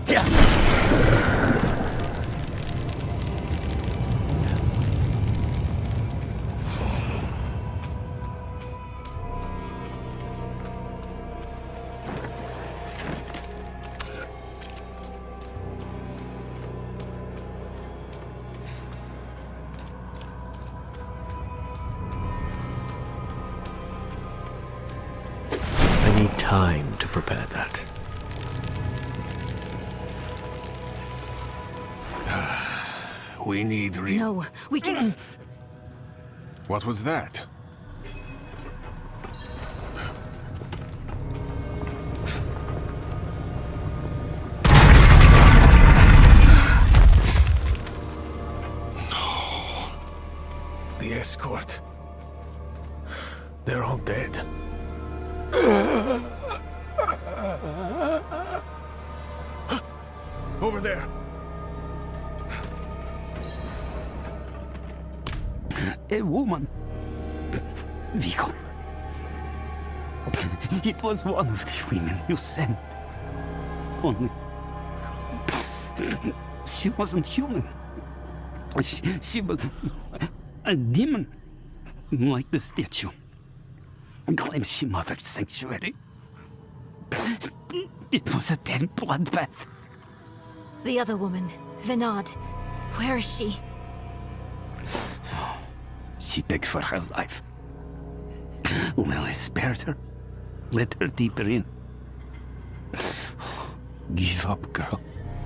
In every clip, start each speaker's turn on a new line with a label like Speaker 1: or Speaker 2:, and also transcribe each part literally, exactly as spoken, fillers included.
Speaker 1: I need time to prepare that.
Speaker 2: We need re-
Speaker 3: No, we can...
Speaker 2: What was that? No. The escort. They're all dead. Over there.
Speaker 4: A woman. Vigo. It was one of the women you sent. Only... she wasn't human. She, she was a demon. Like the statue. Claims she mothered sanctuary. It was a damn bloodbath.
Speaker 3: The other woman, Venard. Where is she?
Speaker 4: She begged for her life. Lily spared her. Let her deeper in. Give up, girl.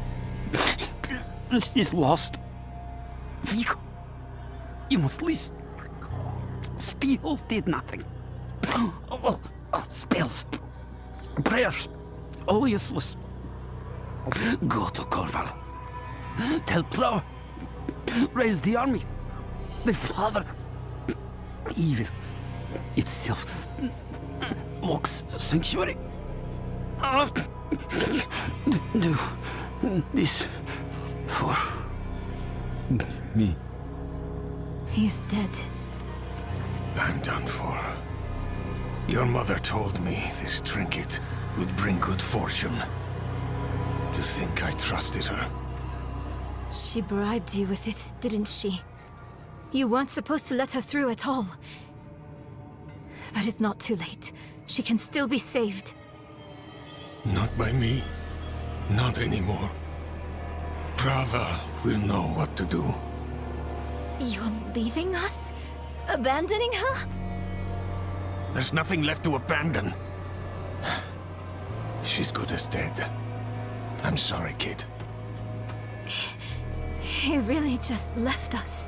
Speaker 4: She's lost. Vigo, you must listen. Steel did nothing. Oh, oh, spells, prayers, all useless. Go to Corval. Tell Plow. Raise the army. The father. Evil itself. Locks sanctuary. Do this for me.
Speaker 3: He is dead.
Speaker 2: I'm done for. Your mother told me this trinket would bring good fortune. To think I trusted her.
Speaker 3: She bribed you with it, didn't she? You weren't supposed to let her through at all. But it's not too late. She can still be saved.
Speaker 2: Not by me. Not anymore. Prava will know what to do.
Speaker 3: You're leaving us? Abandoning her?
Speaker 2: There's nothing left to abandon. She's good as dead. I'm sorry, kid.
Speaker 3: He really just left us.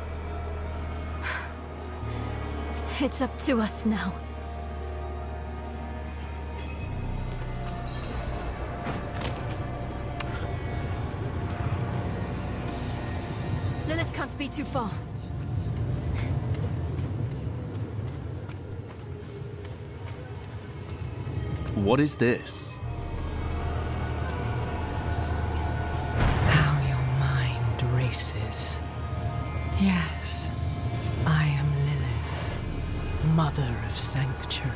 Speaker 3: It's up to us now. Lilith can't be too far.
Speaker 1: What is this?
Speaker 5: How your mind races. Yes, I am Lilith, Mother of Sanctuary.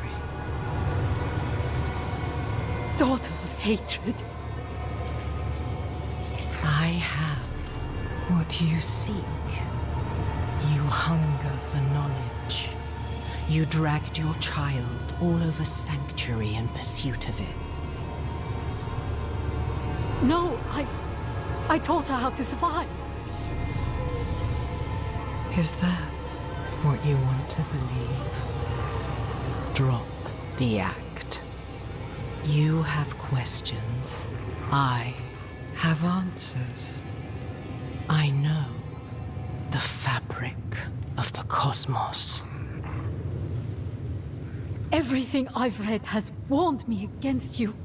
Speaker 5: Daughter of hatred. I have what you seek. You hunger for knowledge. You dragged your child all over Sanctuary in pursuit of it.
Speaker 6: No, I... I taught her how to survive.
Speaker 5: Is that what you want to believe? Drop the act. You have questions. I have answers. I know the fabric of the cosmos.
Speaker 6: Everything I've read has warned me against you.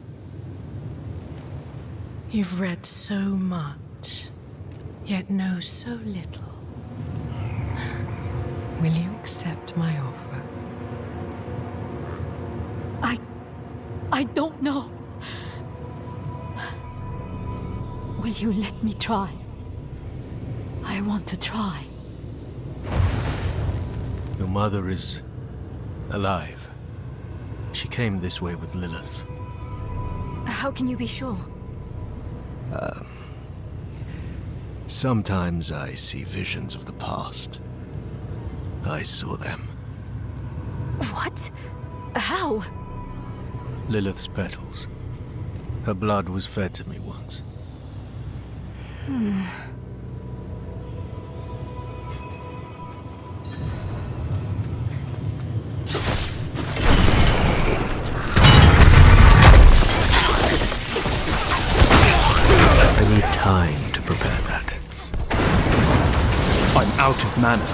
Speaker 5: You've read so much, yet know so little. Will you accept my offer?
Speaker 6: I... I don't know. Will you let me try? I want to try.
Speaker 1: Your mother is alive. She came this way with Lilith.
Speaker 3: How can you be sure?
Speaker 1: Uh, sometimes I see visions of the past. I saw them.
Speaker 3: What? How?
Speaker 1: Lilith's petals. Her blood was fed to me once.
Speaker 3: Hmm.
Speaker 1: I need time to prepare that.
Speaker 2: I'm out of mana.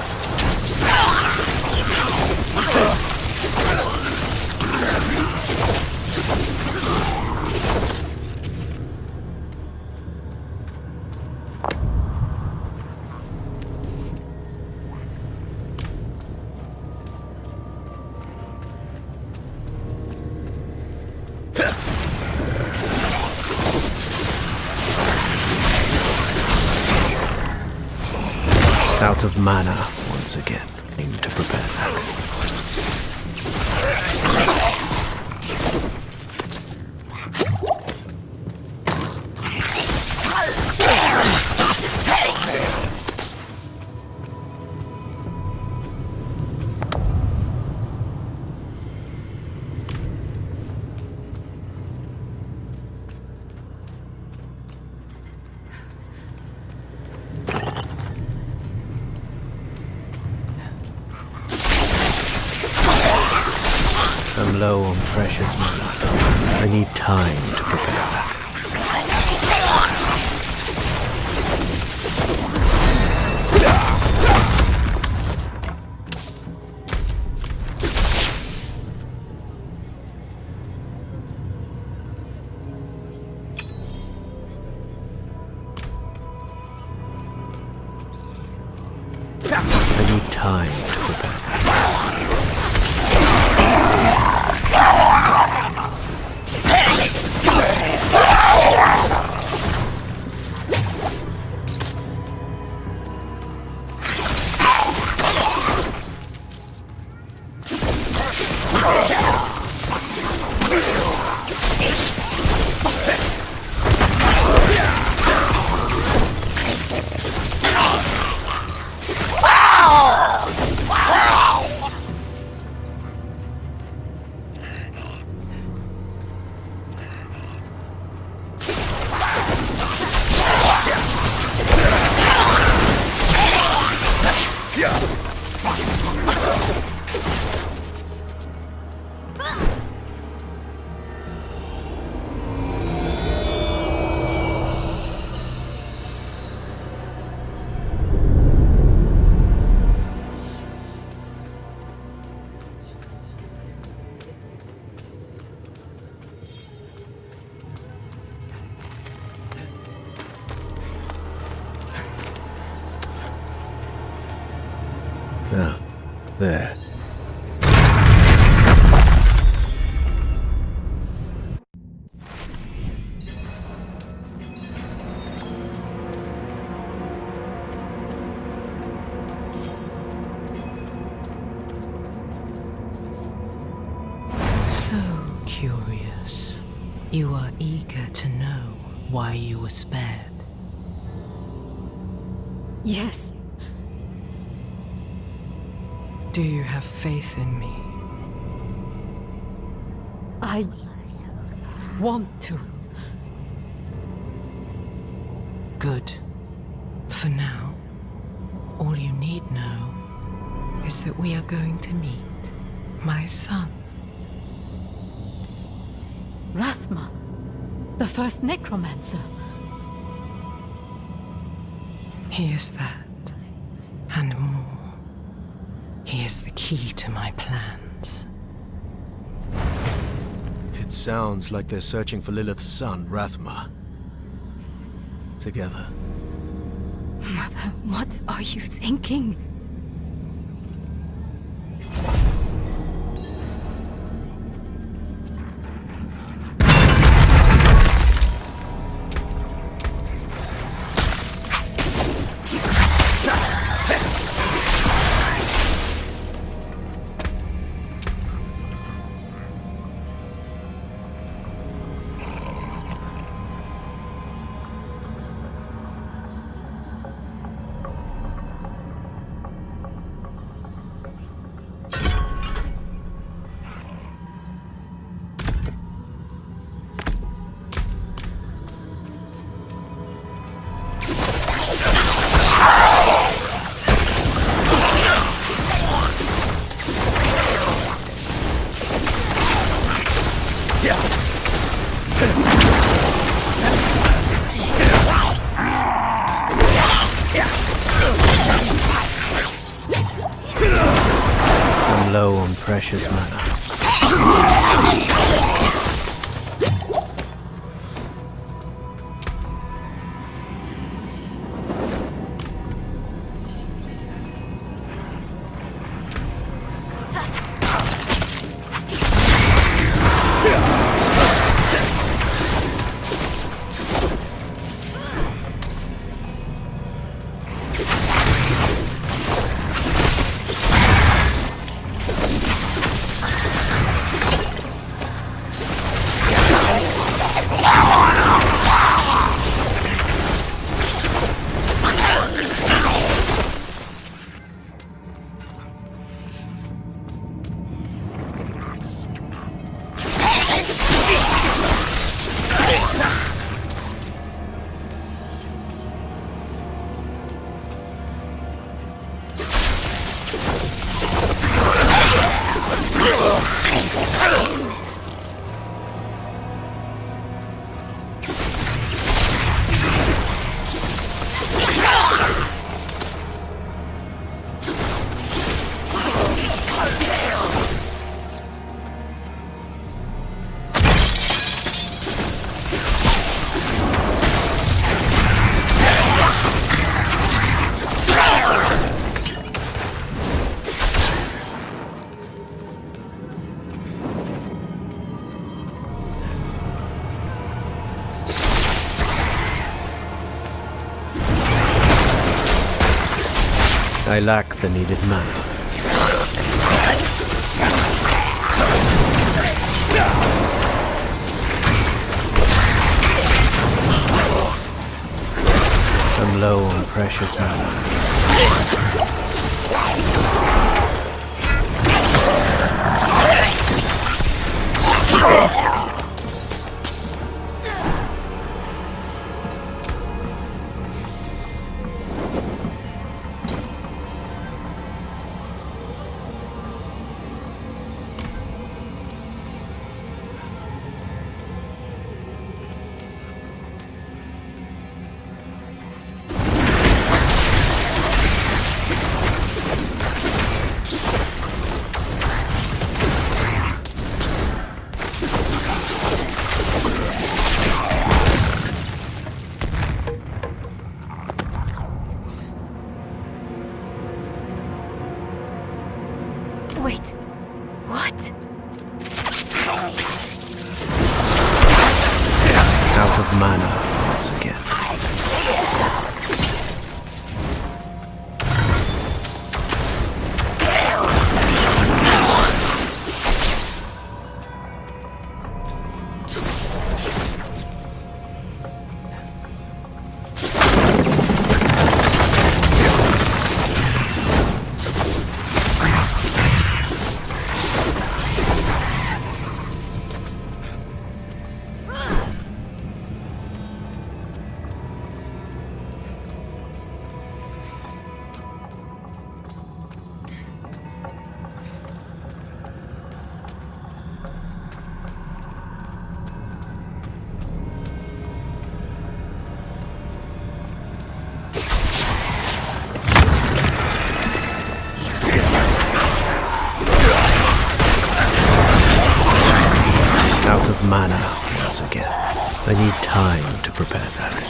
Speaker 1: Out of mana once again. Aim to prepare that. I'm low on precious mana. I need time to prepare that. I need time to prepare that. Ah, there.
Speaker 5: So curious. You are eager to know why you were spared.
Speaker 6: Yes.
Speaker 5: Do you have faith in me?
Speaker 6: I want to.
Speaker 5: Good. For now, all you need know is that we are going to meet my son.
Speaker 6: Rathma, the first necromancer.
Speaker 5: He is that, and more. He is the key to my plans.
Speaker 1: It sounds like they're searching for Lilith's son, Rathma. Together.
Speaker 3: Mother, what are you thinking?
Speaker 1: precious mana. I lack the needed mana. I'm low on precious mana.
Speaker 3: Wait, what?
Speaker 1: Out of mana once again. Out of mana once again. I need time to prepare that.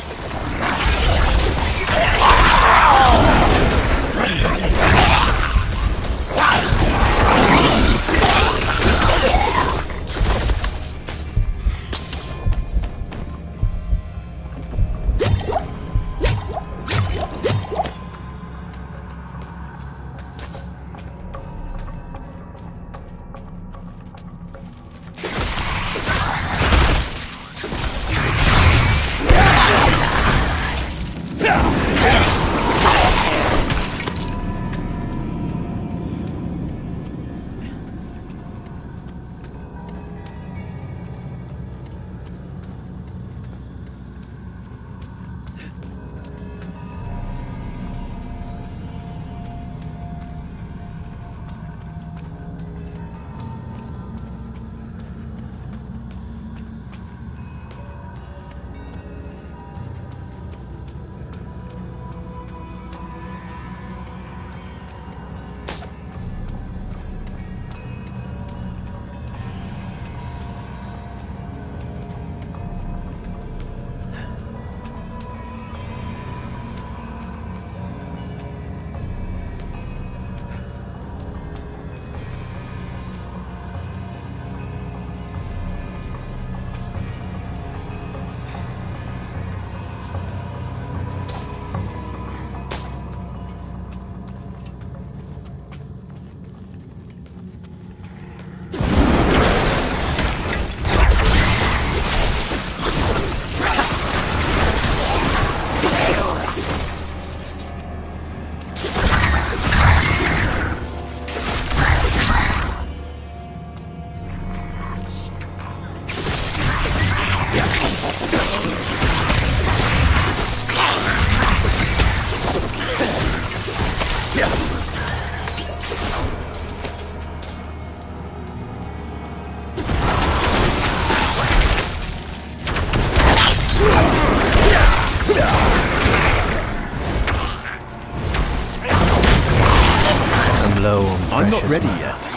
Speaker 1: I'm not
Speaker 7: precious
Speaker 1: ready
Speaker 7: man.
Speaker 1: yet.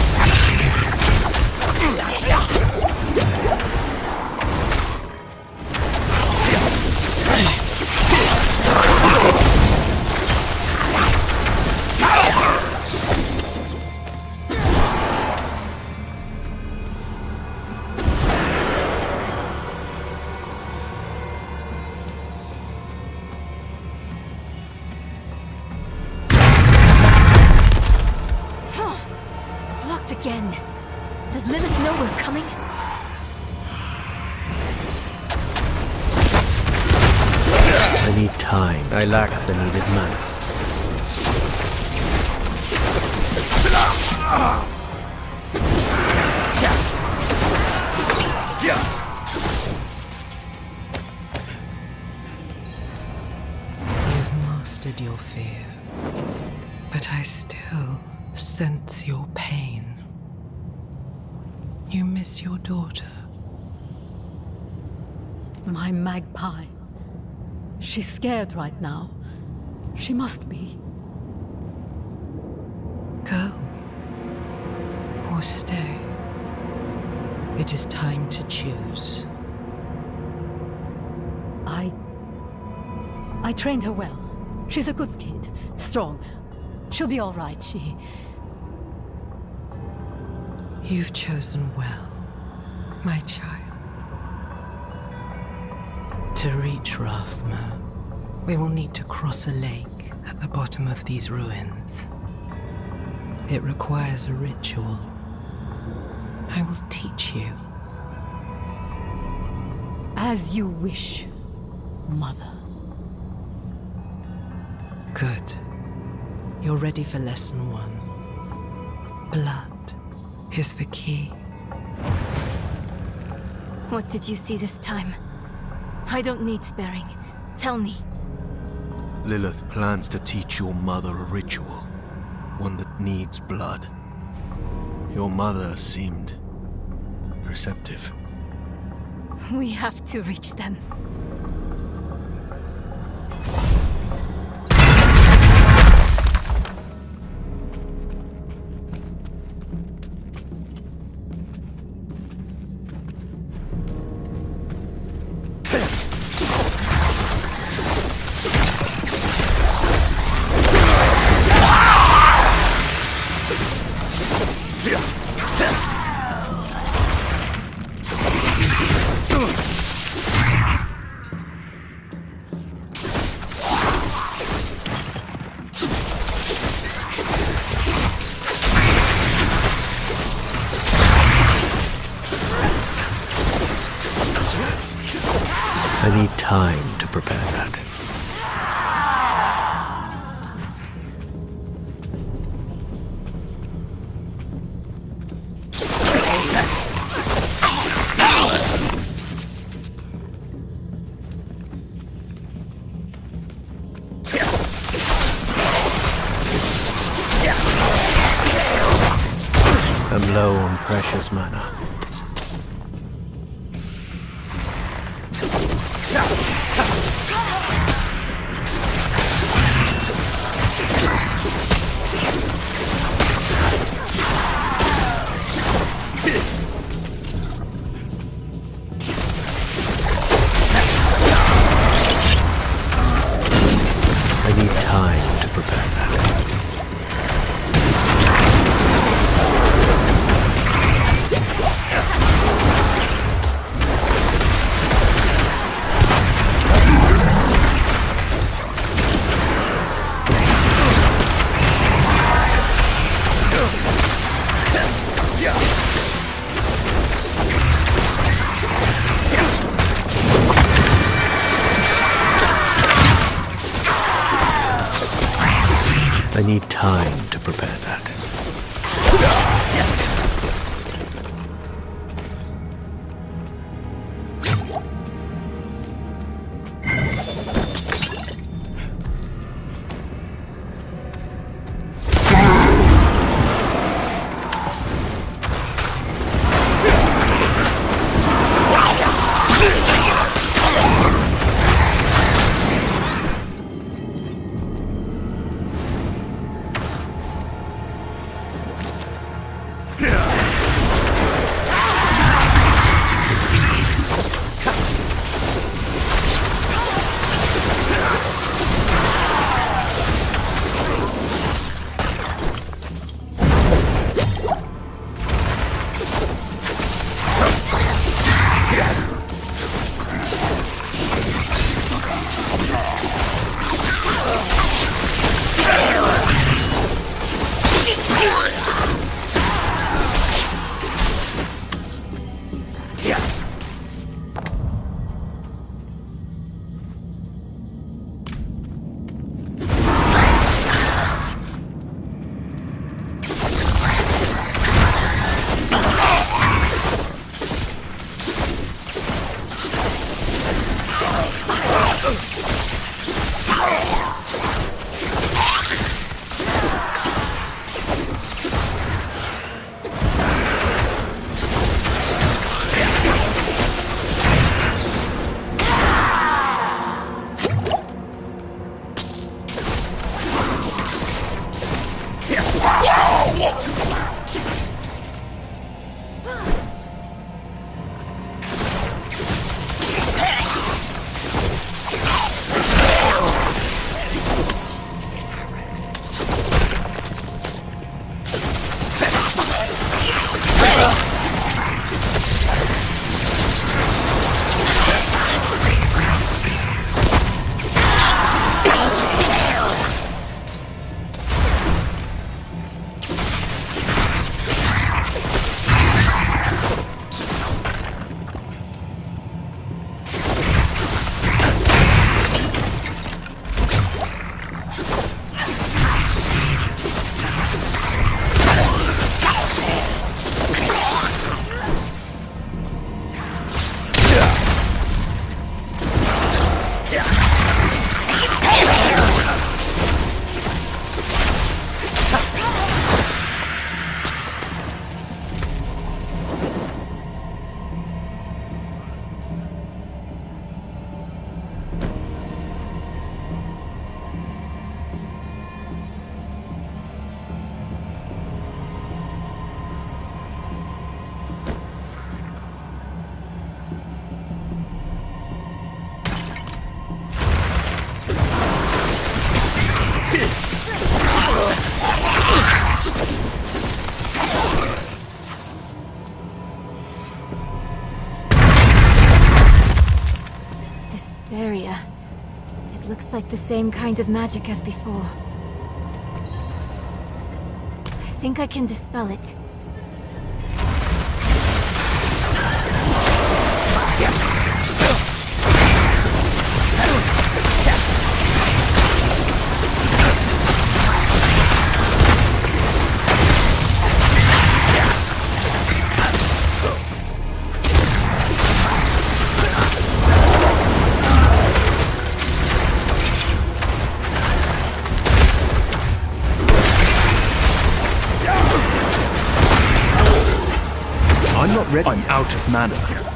Speaker 3: Blocked again. Does Lilith know we're coming?
Speaker 1: I need time. I lack the needed mana.
Speaker 5: You've mastered your fear, but I still sense your pain. You miss your daughter.
Speaker 6: My magpie. She's scared right now. She must be.
Speaker 5: Go. Or stay. It is time to choose.
Speaker 6: I... I trained her well. She's a good kid. Strong. She'll be all right, she...
Speaker 5: You've chosen well, my child. To reach Rathma, we will need to cross a lake at the bottom of these ruins. It requires a ritual. I will teach you.
Speaker 6: As you wish, Mother.
Speaker 5: Good. You're ready for lesson one. Blood is the key.
Speaker 3: What did you see this time? I don't need sparing. Tell me.
Speaker 1: Lilith plans to teach your mother a ritual. One that needs blood. Your mother seemed receptive.
Speaker 3: We have to reach them.
Speaker 1: I need time to prepare that. I'm low on precious mana. I need time to prepare that. I need time to prepare that.
Speaker 3: barrier. It looks like the same kind of magic as before. I think I can dispel it.
Speaker 1: I'm not ready. I'm out of mana.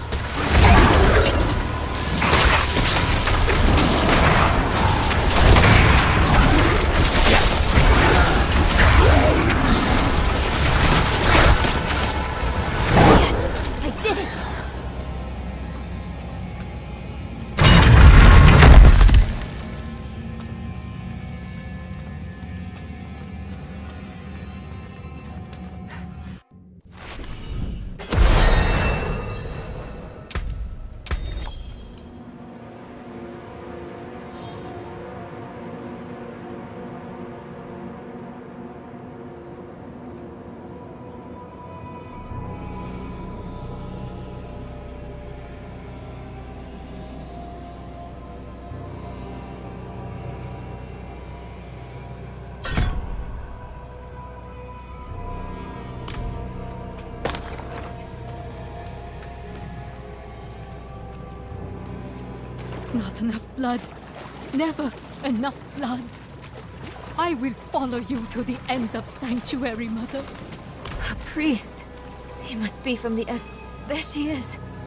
Speaker 6: Not enough blood. Never enough blood. I will follow you to the ends of Sanctuary, Mother.
Speaker 3: A priest. He must be from the Es... There she is.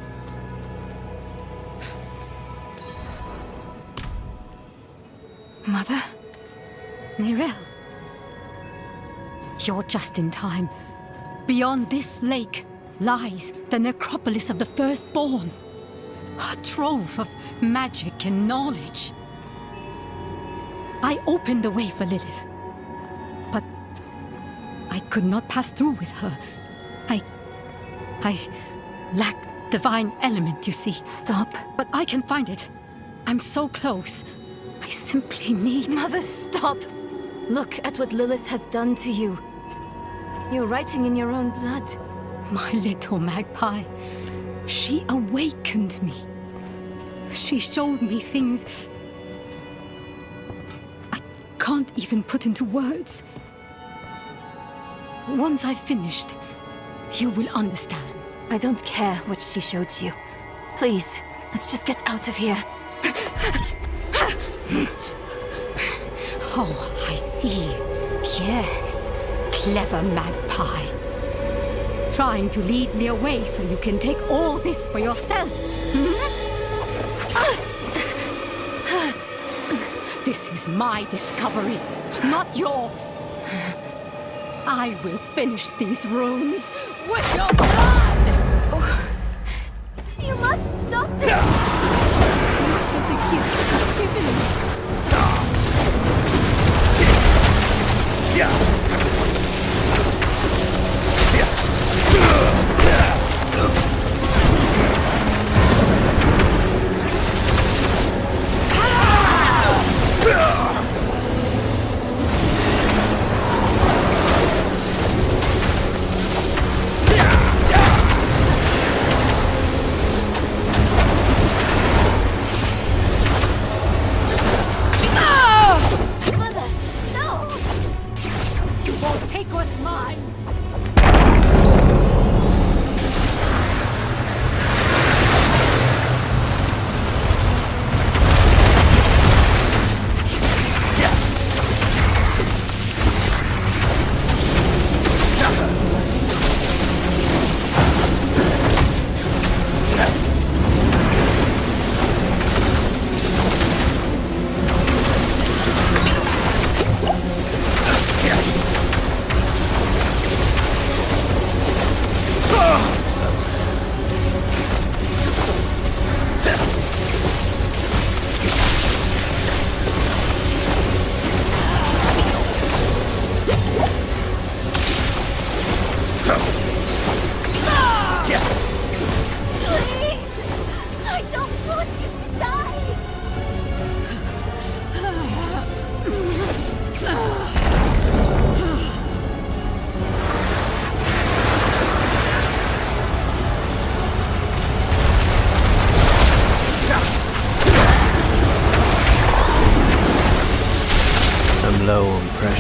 Speaker 3: Mother?
Speaker 6: Nerel. You're just in time. Beyond this lake lies the necropolis of the Firstborn. A trove of magic and knowledge. I opened the way for Lilith, but I could not pass through with her. I... I lack divine element, you see.
Speaker 3: Stop.
Speaker 6: But I can find it. I'm so close. I simply need...
Speaker 3: Mother, stop! Look at what Lilith has done to you. You're writing in your own blood.
Speaker 6: My little magpie. She awakened me. She showed me things I can't even put into words. Once I've finished, you will understand.
Speaker 3: I don't care what she showed you. Please, let's just get out of here.
Speaker 6: Oh, I see. Yes, clever magpie. Trying to lead me away so you can take all this for yourself. Hmm? This is my discovery, not yours. I will finish these runes with your blood!
Speaker 3: Oh. You must stop this!
Speaker 6: Look at the gift you've given me.
Speaker 2: Yeah.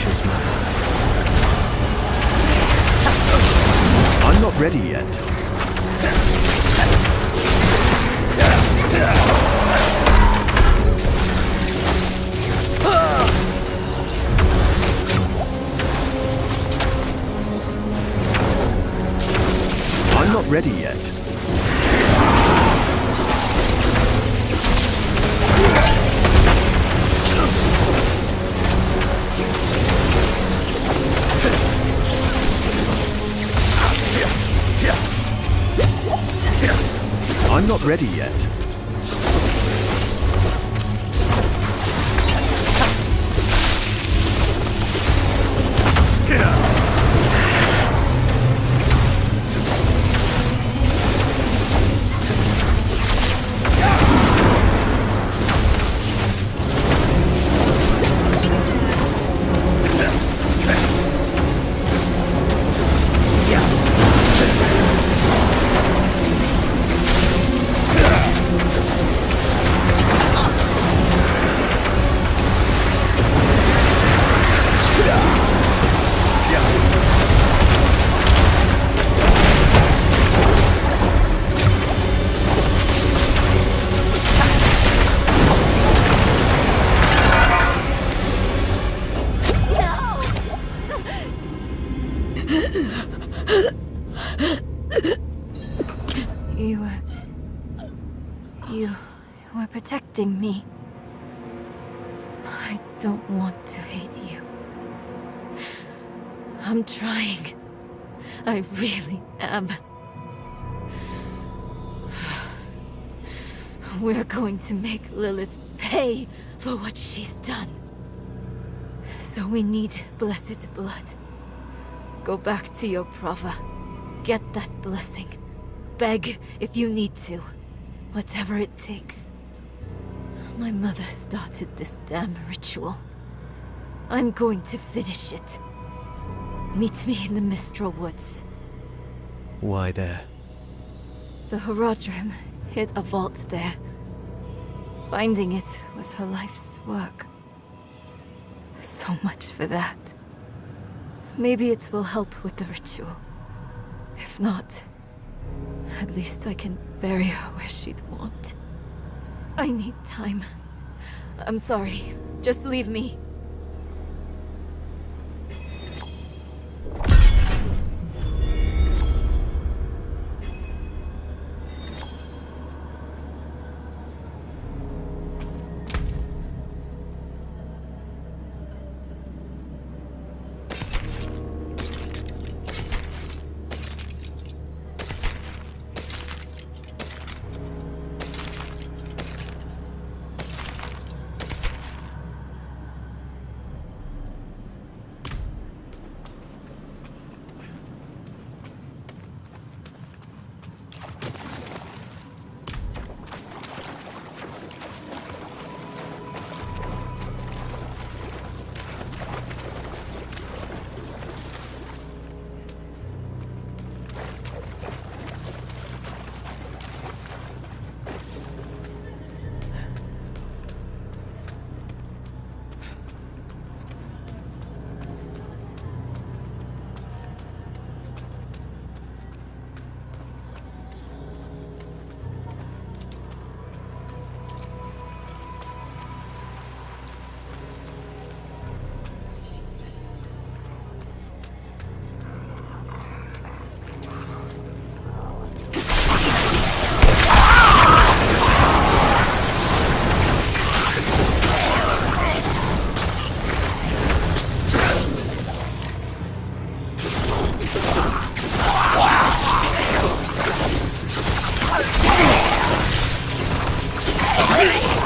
Speaker 1: precious man.
Speaker 7: I'm not ready yet. I'm not ready yet. I'm not ready yet.
Speaker 3: You were... You were protecting me. I don't want to hate you. I'm trying. I really am. We're going to make Lilith pay for what she's done. So we need blessed blood. Go back to your Prava. Get that blessing. Beg if you need to. Whatever it takes. My mother started this damn ritual. I'm going to finish it. Meet me in the Mistral Woods.
Speaker 1: Why there?
Speaker 3: The Horadrim hid a vault there. Finding it was her life's work. So much for that. Maybe it will help with the ritual. If not, at least I can bury her where she'd want. I need time. I'm sorry. Just leave me. Ready!